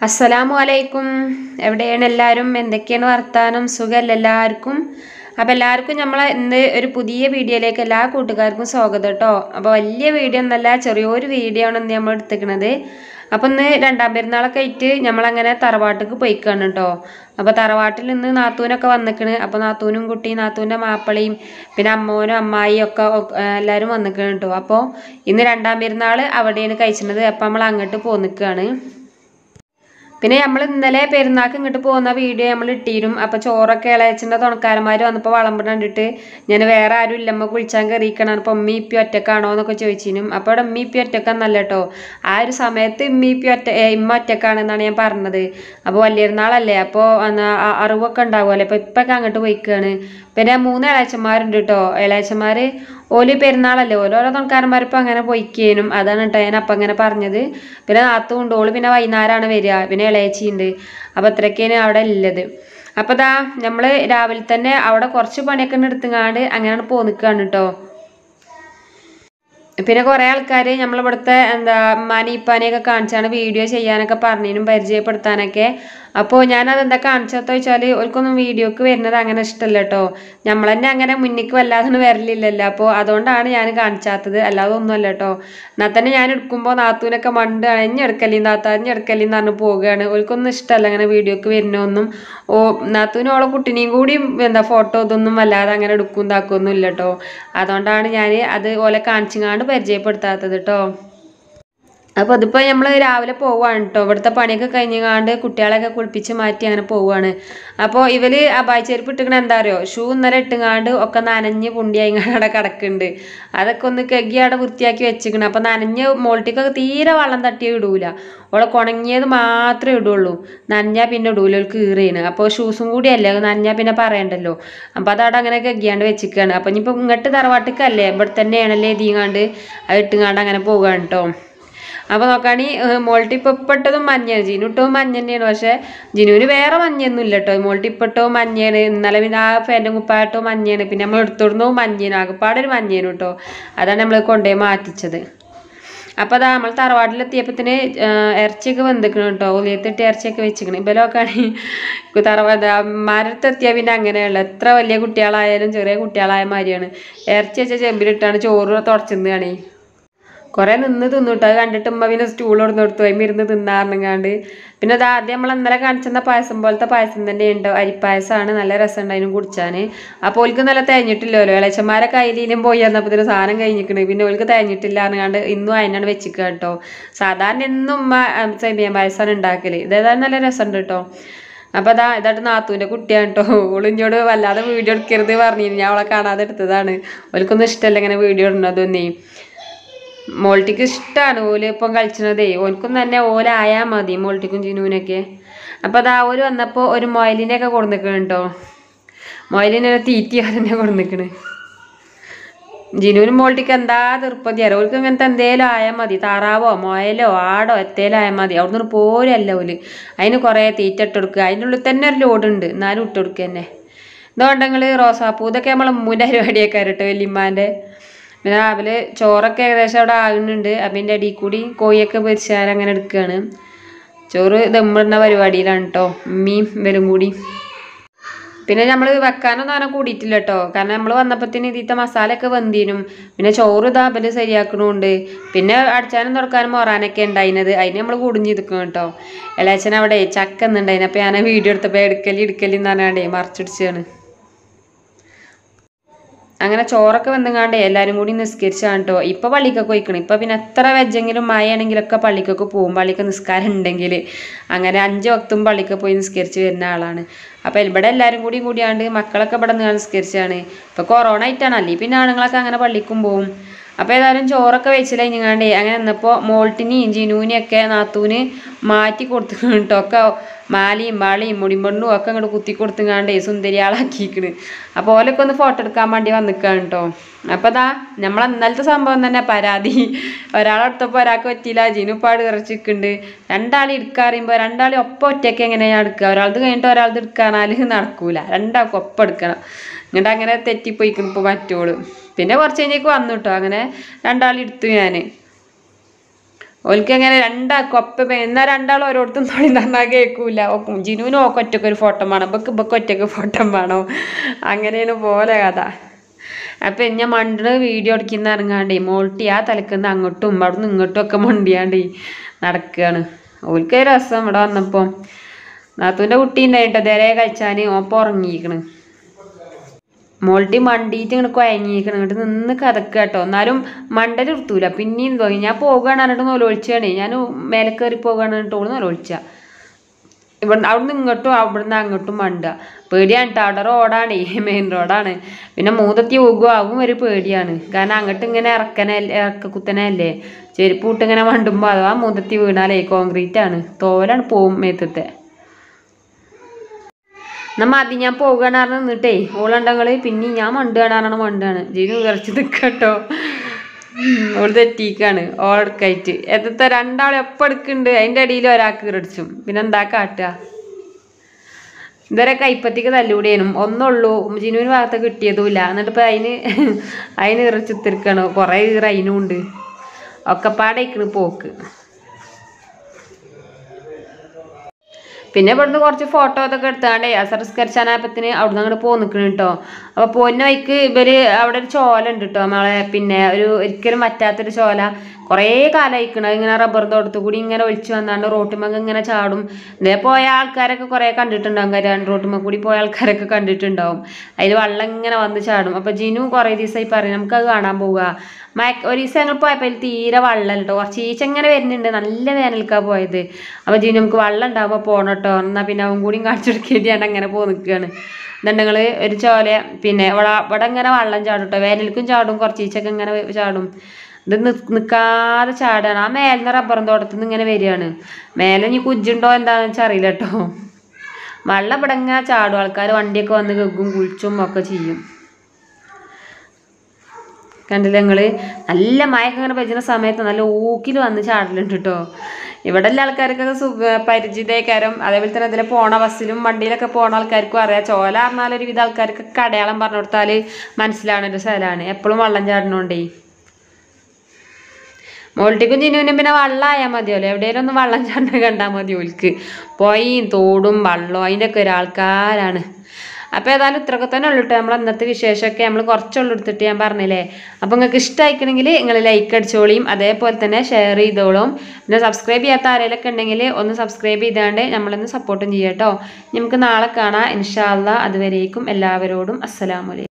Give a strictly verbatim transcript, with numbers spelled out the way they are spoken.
അസ്സലാമു അലൈക്കും. എവിടെയാണ് എല്ലാവരും? എന്തൊക്കെയാണ് വർത്താനം? സുഖമല്ല എല്ലാവർക്കും? അപ്പോൾ എല്ലാവർക്കും നമ്മളെ ഇന്ന് ഒരു പുതിയ വീഡിയോയിലേക്ക് എല്ലാ കൂട്ടുകാർക്കും സ്വാഗതം കേട്ടോ. അപ്പോൾ വലിയ വീഡിയോ ഒന്നല്ല, ചെറിയൊരു വീഡിയോ ആണ് ഇന്ന് നമ്മൾ എടുത്തിരിക്കുന്നത്. അപ്പം ഇന്ന് രണ്ടാം പെരുന്നാളൊക്കെ ആയിട്ട് നമ്മളങ്ങനെ തറവാട്ടിലേക്ക് പോയിക്കാണ് കേട്ടോ. അപ്പോൾ തറവാട്ടിൽ നിന്ന് നാത്തൂനൊക്കെ വന്നിക്കണ്. അപ്പോൾ നാത്തൂനും കുട്ടി, നാത്തൂൻ്റെ മാപ്പിളയും പിന്നെ അമ്മോനും അമ്മായിയും ഒക്കെ എല്ലാവരും വന്നിക്കണം കേട്ടോ. അപ്പോൾ ഇന്ന് രണ്ടാം പെരുന്നാൾ അവിടെയാണ് കഴിച്ചിരുന്നത്. അപ്പോൾ നമ്മൾ അങ്ങോട്ട് പോന്നിക്കുകയാണ്. പിന്നെ നമ്മൾ ഇന്നലെ പെരുന്നാൾക്ക് ഇങ്ങോട്ട് പോകുന്ന വീഡിയോ നമ്മൾ ഇട്ടിരും. അപ്പോൾ ചോറൊക്കെ ഇളയച്ചിൻ്റെ തുണക്കാരന്മാർ വന്നപ്പോൾ വിളമ്പ് കണ്ടിട്ട് ഞാൻ വേറെ ആരും ഇല്ല, അമ്മ കുളിച്ചാൻ കയറിയിക്കണം. അപ്പോൾ ഉമ്മി ഇപ്പി ഒറ്റക്കാണോ എന്നൊക്കെ ചോദിച്ചിനും. അപ്പോൾ അവിടെ ഉമ്മി ഇപ്പി ഒറ്റക്കാന്നല്ല കേട്ടോ, ആ ഒരു സമയത്ത് ഉമ്മി ഇപ്പി ഒറ്റ ഇമ്മ ഒറ്റക്കാണെന്നാണ് ഞാൻ പറഞ്ഞത്. അപ്പോൾ വലിയൊരുന്നാളല്ലേ, അപ്പോൾ അറിവൊക്കെ ഉണ്ടാവുമല്ലോ. അപ്പോൾ ഇപ്പൊക്കെ അങ്ങോട്ട് പോയിക്കാണ്. പിന്നെ മൂന്ന് ഇളയച്ചന്മാരുണ്ട് കേട്ടോ. ഇളയച്ചന്മാർ ഓല് പെരുന്നാളല്ലേ, ഓരോരോ തുണക്കാരന്മാർ ഇപ്പം അങ്ങനെ പോയിക്കേനും. അതാണ് കേട്ടോ ഞാൻ അപ്പം അങ്ങനെ പറഞ്ഞത്. പിന്നെ നാത്തുണ്ട്, ഓള് പിന്നെ വൈകുന്നേരമാണ് വരിക. പിന്നെ ഇളയച്ചിയുണ്ട്. അപ്പോൾ അത്രയ്ക്കാണ് അവിടെ ഉള്ളത്. അപ്പോൾ ദാ നമ്മൾ രാവിലെ തന്നെ അവിടെ കുറച്ച് പണിയൊക്കെ എടുത്തുങ്ങാണ്ട് അങ്ങനെയാണ് പോന്നിക്കാണ് കേട്ടോ. പിന്നെ കുറേ ആൾക്കാർ നമ്മളിവിടുത്തെ എന്താ ഉമ്മാനെ ഇപ്പാനെയൊക്കെ കാണിച്ചാണ് വീഡിയോ ചെയ്യാനൊക്കെ പറഞ്ഞതിനും പരിചയപ്പെടുത്താനൊക്കെ. അപ്പോൾ ഞാനതെന്താ കാണിച്ചതെന്ന് വെച്ചാൽ ഓർക്കൊന്നും വീഡിയോക്ക് വരുന്നത് അങ്ങനെ ഇഷ്ടമല്ല കേട്ടോ. നമ്മൾ തന്നെ അങ്ങനെ മുന്നിക്ക് വല്ലാതെ വരലില്ലല്ലോ. അപ്പോൾ അതുകൊണ്ടാണ് ഞാൻ കാണിച്ചാത്തത്, അല്ലാതെ ഒന്നുമല്ല കേട്ടോ. എന്നാൽ തന്നെ ഞാൻ എടുക്കുമ്പോൾ നാത്തൂനൊക്കെ മണ്ട് ഇഞ്ഞ് എടുക്കല്ലേ താത്ത ഇഞ്ഞ് എടുക്കല്ലേ എന്ന് പറഞ്ഞ് പോവുകയാണ്. ഓർക്കൊന്നും ഇഷ്ടമല്ല അങ്ങനെ വീഡിയോക്ക് വരുന്നൊന്നും. ഓ നാത്തൂനും ഓളെ കുട്ടിനെയും കൂടി എന്താ ഫോട്ടോ ഇതൊന്നും വല്ലാതെ അങ്ങനെ എടുക്കും ഇതാക്കൊന്നും ഇല്ല കേട്ടോ. അതുകൊണ്ടാണ് ഞാൻ അത് ഓലെ കാണിച്ചിങ്ങാണ്ട് പരിചയപ്പെടുത്താത്തത് കേട്ടോ. അപ്പോൾ അതിപ്പോൾ നമ്മൾ രാവിലെ പോവുകയാണ് കേട്ടോ. ഇവിടുത്തെ പണിയൊക്കെ കഴിഞ്ഞാണ്ട് കുട്ടികളെയൊക്കെ കുളിപ്പിച്ച് മാറ്റി അങ്ങനെ പോവുകയാണ്. അപ്പോൾ ഇവർ അബായി ചെരുപ്പ് ഇട്ടിക്കണ എന്താ അറിയോ, ഷൂ ഇന്നലെ ഇട്ടുങ്ങാണ്ട് ഒക്കെ നനഞ്ഞ് പുണ്ടിയായിങ്ങാണ്ട് അവിടെ കിടക്കുന്നുണ്ട്. അതൊക്കെ ഒന്ന് കെഗി അവിടെ വൃത്തിയാക്കി വെച്ചിക്കണം. അപ്പോൾ നനഞ്ഞ് മോൾട്ടിക്കൊക്കെ തീരെ വെള്ളം തട്ടിയ ഇടൂല, ഓളെ കുണങ്ങിയത് മാത്രമേ ഇടുള്ളൂ. നനഞ്ഞാൽ പിന്നെ ഇടൂല, ഒരു കീറിയാണ്. അപ്പോൾ ഷൂസും കൂടിയല്ലേ, നനഞ്ഞാൽ പിന്നെ പറയണ്ടല്ലോ. അപ്പോൾ അതവിടെ അങ്ങനെ കെഗിയാണ്ട് വെച്ചിരിക്കുകയാണ്. അപ്പോൾ ഇനിയിപ്പോൾ ഇങ്ങോട്ട് തറവാട്ടിക്കല്ലേ, ഇവിടെ തന്നെയാണല്ലേ എതിങ്ങാണ്ട് അത് ഇട്ടുങ്ങാണ്ട് അങ്ങനെ പോവുകയാണ് കേട്ടോ. അപ്പോൾ നോക്കാണി മോൾട്ടി ഇപ്പോൾ ഇപ്പോട്ടതും മഞ്ഞയാണ്, ജിനു ഇട്ടതും മഞ്ഞ തന്നെയാണ്. പക്ഷേ ജിനുവിന് വേറെ മഞ്ഞയൊന്നും ഇല്ല കേട്ടോ. മോൾട്ടി ഇപ്പോട്ടവും മഞ്ഞയാണ്. ഇന്നലെ പിന്നെ ആ ഫാൻ്റെ കുപ്പായിട്ടവും മഞ്ഞയാണ്. പിന്നെ നമ്മൾ എടുത്തിടുന്നതും മഞ്ഞയാണ്, ആകെപ്പാടൊരു മഞ്ഞയാണ് കേട്ടോ. അതാണ് നമ്മൾ കൊണ്ടുപോയി മാറ്റിച്ചത്. അപ്പോൾ അതാ നമ്മൾ തറവാട്ടിലെത്തിയപ്പത്തിന് ഇറച്ചിയൊക്കെ വെന്തിക്കണം കേട്ടോ. ഉലിയത്തിട്ട് ഇറച്ചിയൊക്കെ വെച്ചിക്കണം. ഇപ്പോൾ നോക്കുകയാണെങ്കിൽ തറവാട് മരത്തെത്തിയാൽ പിന്നെ അങ്ങനെയുള്ള എത്ര വലിയ കുട്ടികളായാലും ചെറിയ കുട്ടികളായ മാതിരിയാണ്. ഇറച്ചി വെച്ച ചെമ്പിലിട്ടാണ് ചോറ് തുടച്ചിന്നാണേ. കുറേ നിന്ന് തിന്നിട്ട് അത് കണ്ടിട്ട് ഉമ്മ പിന്നെ സ്റ്റൂൾ കൊടുന്ന് കൊടുത്തു അതിൽ ഇരുന്ന് തിന്നാറിനങ്ങാണ്ട്. പിന്നെ അത് ആദ്യം നമ്മൾ ഇന്നലെ കാണിച്ചെന്ന പായസം പോലത്തെ പായസം തന്നെ ഉണ്ടോ, അരിപ്പായസമാണ്. നല്ല രസമുണ്ട് അതിനും കുടിച്ചാൻ. അപ്പോൾ ഓൽക്ക് നല്ല തേഞ്ഞിട്ടില്ലല്ലോ. ഇളച്ചന്മാരെ കയ്യിലും പോയി വന്നപ്പോൾ ഇതിന് സാധനം കഴിഞ്ഞിരിക്കണേ. പിന്നെ ഓൽക്ക് തേഞ്ഞിട്ടില്ല അറിഞ്ഞാണ്ട് ഇന്നും അതിനാണ് വെച്ചിക്കുക കേട്ടോ. സാധാരണ എന്നും ഉമ്മ സേമിയ പായസമാണ് ഉണ്ടാക്കൽ. ഇതേതായാലും നല്ല രസമുണ്ട് കേട്ടോ. അപ്പോൾ അതാ ഇതായിട്ട് നാത്തൂൻ്റെ കുട്ടിയാണ് കേട്ടോ. ഓളിഞ്ഞോട് വല്ലാതെ വീഡിയോ എടുക്കരുത് പറഞ്ഞിരുന്നു, ഞാൻ അവളെ കാണാതെ എടുത്തതാണ്. ഓൽക്കൊന്നും ഇഷ്ടമല്ല ഇങ്ങനെ വീഡിയോ ഇടുന്നതൊന്നേ. മോൾട്ടിക്ക് ഇഷ്ടമാണ് ഓല് ഇപ്പം കളിച്ചതേ. ഓൽക്കും തന്നെ ഓലായാൽ മതി, മോൾട്ടിക്കും ജിനുവിനൊക്കെ. അപ്പോൾ അതാ ഓല് വന്നപ്പോൾ ഒരു മൊയലിനെയൊക്കെ കൊടുന്നിക്കണം കേട്ടോ. മൊയലിനെ തീറ്റി തന്നെ കൊടുന്നിക്കണ്. ജിനുവിനും മോൾട്ടിക്ക് എന്താ തീർപ്പതി അറിയാം. ഓൾക്ക് ഇങ്ങനത്തെ എന്തേലും ആയാൽ മതി, താറാവോ മൊയലോ ആടോ എത്തേലും ആയാൽ മതി. അവിടെ നിന്ന് പോരല്ല ഓല്. അതിന് കുറേ തീറ്റ ഇട്ട് കൊടുക്കുക. അതിൻ്റെ ഉള്ളിൽ തന്നെ ഒരു ലോഡുണ്ട്, എന്നാലും ഇട്ട് കൊടുക്കുക തന്നെ. ഇതുകൊണ്ടെങ്കിൽ റോസാപ്പൂ ഇതൊക്കെ നമ്മളെ മുമ്പിൻ്റെ പരിപാടിയൊക്കെ കേട്ടോ വല്യമ്മാൻ്റെ. പിന്നെ രാവിലെ ചോറൊക്കെ ഏകദേശം അവിടെ ആകുന്നുണ്ട്. അതിൻ്റെ അടിയിൽ കൂടി കോഴിയൊക്കെ പൊരിച്ചാൽ അങ്ങനെ എടുക്കുകയാണ്. ചോറ് ദമ്മിടുന്ന പരിപാടിയിലാണ് കേട്ടോ ഉമ്മയും ഇവരും കൂടി. പിന്നെ നമ്മൾ വെക്കാനൊന്നും അങ്ങനെ കൂടിയിട്ടില്ല കേട്ടോ. കാരണം നമ്മൾ വന്നപ്പോഴത്തേന് ഇതിത്തെ മസാലയൊക്കെ വെന്തീനും. പിന്നെ ചോറ് ഇതാ അവല് ശരിയാക്കണമുണ്ട്. പിന്നെ അടിച്ചാനും തുറക്കാനും മോറാനൊക്കെ ഉണ്ടായിരുന്നത്, അതിന് നമ്മൾ കുടിഞ്ഞ് നിൽക്കും കേട്ടോ. ഇളയച്ചൻ അവിടെ ചക്ക എന്നുണ്ടായിരുന്നു. അപ്പോൾ ഞാൻ വീഡിയോ എടുത്തപ്പോൾ എടുക്കലി എടുക്കലി എന്ന് പറഞ്ഞാണ്ടേ മറിച്ചിടിച്ചാണ്. അങ്ങനെ ചോറൊക്കെ വെന്തെങ്ങാണ്ടേ എല്ലാവരും കൂടി നിസ്കരിച്ചാണ് കേട്ടോ. ഇപ്പോൾ പള്ളിക്കൊക്കെ പോയിക്കണം. ഇപ്പോൾ പിന്നെ എത്ര വെജെങ്കിലും മഴയാണെങ്കിലൊക്കെ പള്ളിക്കൊക്കെ പോകും, പള്ളിക്ക് നിസ്കാരം ഉണ്ടെങ്കിൽ. അങ്ങനെ അഞ്ച് വക്തും പള്ളിക്ക് പോയി നിസ്കരിച്ച് വരുന്ന ആളാണ്. അപ്പോൾ ഇവിടെ എല്ലാവരും കൂടി കൂടിയാണ്ട് മക്കളൊക്കെ ഇവിടെ നിന്ന് നിസ്കരിച്ചാണ്. ഇപ്പോൾ കൊറോണ ആയിട്ടാണ്, അല്ലെങ്കിൽ പിന്നെ ആണുങ്ങളൊക്കെ അങ്ങനെ പള്ളിക്കും പോവും. അപ്പോൾ ഏതായാലും ചോറൊക്കെ വെച്ചില്ല കഴിഞ്ഞാണ്ടേ അങ്ങനെ നിന്നപ്പോൾ മോൾട്ടിനെയും ജിനുവിനെയൊക്കെ നാത്തൂന് മാറ്റി കൊടുത്തു കേട്ടോ. ഒക്കെ മാലയും മാളിയും മുടിമ്പണ്ണും ഒക്കെ അങ്ങോട്ട് കുത്തി കൊടുത്തുങ്ങാണ്ടേ സുന്ദരിയാളാക്കിയിരിക്കണ്. അപ്പോൾ ഓലൊക്കെ ഒന്ന് ഫോട്ടോ എടുക്കാൻ വേണ്ടി വന്നിക്കാണ് കേട്ടോ. അപ്പോൾ അതാ നമ്മൾ ഇന്നലത്തെ സംഭവം തന്നെ പരാതി. ഒരാളെടുത്തപ്പോൾ ഒരാൾക്ക് പറ്റിയില്ല, ജിനുപ്പാട് ഇറച്ചിക്കുന്നുണ്ട്. രണ്ടാളി എടുക്കാൻ അറിയുമ്പോൾ രണ്ടാളി ഒപ്പം ഒറ്റയ്ക്ക് എങ്ങനെയാണ് എടുക്കുക. ഒരാളത് കഴിഞ്ഞിട്ട് ഒരാളത് എടുക്കാനാൽ നടക്കൂല, രണ്ടാൾക്കും ഒപ്പം എടുക്കണം. എന്നിട്ട് അങ്ങനെ തെറ്റിപ്പോയിക്കണം ഇപ്പോൾ മറ്റോള്. പിന്നെ കുറച്ച് കഴിഞ്ഞേക്ക് വന്നു കേട്ടോ. അങ്ങനെ രണ്ടാളി എടുത്തു ഞാൻ. ഓൽക്ക് എങ്ങനെ രണ്ടാക്കും ഒപ്പം എന്നാൽ രണ്ടാളും ഓരോരുത്തും തൊളി തന്നാൽ കേൾക്കൂല. ജിനുവിന് ഓക്ക് ഒറ്റയ്ക്ക് ഒരു ഫോട്ടോ വേണം, ഇബക്ക് ഇബക്ക് ഒറ്റയ്ക്ക് ഫോട്ടോ വേണം. അങ്ങനെയാണ് പോലെ കഥ. അപ്പം ഞാൻ മണ്ടിന് വീഡിയോ എടുക്കുന്ന ഇറങ്ങാണ്ടേ മോൾട്ടി ആ തലക്കുന്ന അങ്ങോട്ടും അവിടുന്ന് ഇങ്ങോട്ടും ഒക്കെ മണ്ടിയാണ്ടേ നടക്കുകയാണ്. ഓൽക്ക് രസം ഇവിടെ വന്നപ്പോൾ. നാത്തൂൻ്റെ കുട്ടി ഉണ്ടായിട്ട് അതേരെ കഴിച്ചാൽ ഓപ്പം ഉറങ്ങിയിരിക്കണ്. മോൾട്ടി മണ്ടിയിട്ട് ഇങ്ങനെ കുഴങ്ങിയിരിക്കണം. ഇങ്ങോട്ട് നിന്ന് കഥക്കുക കേട്ടോ. എന്നാലും മണ്ടൽ നിർത്തൂല. പിന്നെയും തോന്നി ഞാൻ പോകുകയാണ് പറഞ്ഞിട്ട് നൊലൊളിച്ചാണേ. ഞാൻ മേലെ കയറി പോകുകയാണ് പറഞ്ഞിട്ട് ഓള് നൊലൊളിച്ച. ഇവിടെ അവിടുന്ന് ഇങ്ങോട്ടും അവിടുന്ന് അങ്ങോട്ടും മണ്ടുക. പേടിയാണ് കേട്ടോ. അവിടെ റോഡാണേ, മെയിൻ റോഡാണ്. പിന്നെ മൂന്നെത്തി പോകുക ആകും ഒരു പേടിയാണ്. കാരണം അങ്ങോട്ട് ഇങ്ങനെ ഇറക്കനല്ലേ, ഇറക്ക കുത്തനല്ലേ, ചെരുപ്പ് വിട്ട് ഇങ്ങനെ മണ്ടുമ്പോൾ അഥവാ മൂന്നെത്തി വീണാലേ കോൺക്രീറ്റ് ആണ്, തോലാണ് പോവും മേത്തത്തെ. എന്നാൽ മതി ഞാൻ പോകുകയാണ് പറഞ്ഞ് നിന്നിട്ടേ ഓളുണ്ടെങ്കിൽ പിന്നെ ഞാൻ മണ്ട് കാണാനാണ് മണ്ടാണ്. ജീന് വിറച്ച് നിൽക്കട്ടോ. ഓള് തെറ്റിക്കാണ് ഓളെടുക്കായിട്ട്. എത്തത്തെ രണ്ടാളും എപ്പോൾ എടുക്കുന്നുണ്ട് അതിൻ്റെ ഇടയിൽ ഒരാൾക്ക് കിടച്ചും. പിന്നെ എന്താ കാട്ടുക? ഇതുവരെ കൈപ്പത്തിക്ക് തല്ലുകൂടിയേനും ഒന്നുള്ളൂ. ജിനുവിന് ഭാഗത്ത് കിട്ടിയതുമില്ല. എന്നിട്ട് ഇപ്പം അതിന് അതിന് ഇറച്ചിത്തിരിക്കണം. കുറേ ഈറ അതിനും ഉണ്ട്. ഒക്കെപ്പാടേക്കണ് പോക്ക്. പിന്നെ ഇവിടുന്ന് കുറച്ച് ഫോട്ടോ ഇതൊക്കെ എടുത്താണ്ടേ അസംസ്കരിച്ചാനായപ്പത്തിന് അവിടുന്ന് അങ്ങോട്ട് പോ നിൽക്കണം കേട്ടോ. അപ്പോൾ പോന്ന വഴിക്ക് ഇവര് അവിടെ ഒരു ചോല ഉണ്ട് കേട്ടോ നമ്മളെ. പിന്നെ ഒരു ഒരിക്കലും പറ്റാത്തൊരു ചോല. കുറേ കാലം അയക്കണം. ഇങ്ങനെ റബ്ബർ തോട്ടത്തു കൂടി ഇങ്ങനെ ഒളിച്ചു വന്നാണ്ട് റോട്ടുമ്മ ഇങ്ങനെ ചാടും. ഇതേ പോയ ആൾക്കാരൊക്കെ കുറേ കണ്ടിട്ടുണ്ടാവും. കാര്യം റോട്ടുമ്മ കൂടി പോയ ആൾക്കാരൊക്കെ കണ്ടിട്ടുണ്ടാവും. അതിൽ വെള്ളം ഇങ്ങനെ വന്ന് ചാടും. അപ്പോൾ ജിനു കുറേ ദിവസമായി പറയും നമുക്കത് കാണാൻ പോവുക. മയ ഒരു ദിവസം ഞങ്ങൾ പോയപ്പോൾ അതിൽ തീരെ വെള്ളം കേട്ടോ. കുറച്ച് ഈച്ച ഇങ്ങനെ വരുന്നുണ്ട്. നല്ല വേനൽക്കാണ് പോയത്. അപ്പോൾ ജിനു നമുക്ക് വെള്ളം ഉണ്ടാകുമ്പോൾ പോകണം കേട്ടോ. എന്നാൽ പിന്നെ അവൻ കൂടിയും കാണിച്ചെടുക്കേണ്ടിയാണ് അങ്ങനെ പോ നിൽക്കുകയാണ്. എന്നുണ്ടെങ്കിൽ ഒരു ചോല പിന്നെ ഇവിടെ ഇവിടെ ഇങ്ങനെ വെള്ളം ചാടും കേട്ടോ. വേനൽക്കും ചാടും, കുറച്ച് ഈച്ചൊക്കെ ഇങ്ങനെ ചാടും. ഇത് നിൽക്കാതെ ചാടാണ്. ആ മേലിന്ന് റബ്ബറും തോട്ടത്തിൽ നിന്ന് ഇങ്ങനെ വരികയാണ്. മേലെ ഇനി കുജ്ജുണ്ടോ എന്താണെന്ന് വെച്ചാൽ അറിയില്ല കേട്ടോ. വെള്ളം ഇവിടെ ഇങ്ങനെ ചാടും. ആൾക്കാർ വണ്ടിയൊക്കെ വന്ന് കെക്കും കുളിച്ചും ഒക്കെ ചെയ്യും. കണ്ടില്ല നിങ്ങൾ? നല്ല മഴയൊക്കെ ഇങ്ങനെ പെയ്യുന്ന സമയത്ത് നല്ല ഊക്കിൽ വന്ന് ചാടലുണ്ട് കേട്ടോ. ഇവിടെ എല്ലാ ആൾക്കാർക്കൊക്കെ സു പരിചിതക്കാരും അതേപോലെ തന്നെ അതിൽ പോണ ബസ്സിലും വണ്ടിയിലൊക്കെ പോണ ആൾക്കാർക്കും അറിയാം. ചോല പറഞ്ഞാൽ ഒരുവിധ ആൾക്കാർക്കൊക്കെ അടയാളം പറഞ്ഞു കൊടുത്താൽ മനസ്സിലാവുന്ന ഒരു സ്ഥലമാണ്. എപ്പോഴും വെള്ളം ചാടണോണ്ടേ. മോൾട്ടിക്കും ജിനുവിനും പിന്നെ വെള്ളം ആയാൽ മതിയല്ലോ. എവിടെയെങ്കിലും ഒന്ന് വെള്ളം ചാടണ കണ്ടാൽ മതി ഓൽക്ക്. പൊയയും തോടും വെള്ളവും അതിൻ്റെ ഒക്കെ ഒരാൾക്കാരാണ്. അപ്പോൾ ഏതായാലും ഇത്രയൊക്കെ തന്നെ ഉള്ളൂ കേട്ടോ. നമ്മൾ അന്നത്തെ വിശേഷമൊക്കെ നമ്മൾ കുറച്ചുള്ളൂ എടുത്തിട്ട് ഞാൻ പറഞ്ഞില്ലേ. അപ്പോൾ നിങ്ങൾക്ക് ഇഷ്ടമായിക്കണമെങ്കിൽ നിങ്ങൾ ലൈക്ക് അടിച്ചോളിയും അതേപോലെ തന്നെ ഷെയർ ചെയ്തോളും. പിന്നെ സബ്സ്ക്രൈബ് ചെയ്യാത്ത ആരെങ്കിലൊക്കെ ഉണ്ടെങ്കിൽ ഒന്ന് സബ്സ്ക്രൈബ് ചെയ്താണ്ട് നമ്മളൊന്ന് സപ്പോർട്ടും ചെയ്യാം കേട്ടോ. നമുക്ക് നാളെ കാണാം ഇൻഷാ അല്ലാഹ്. അതുവരേക്കും എല്ലാവരോടും അസ്സലാമു അലൈക്കും.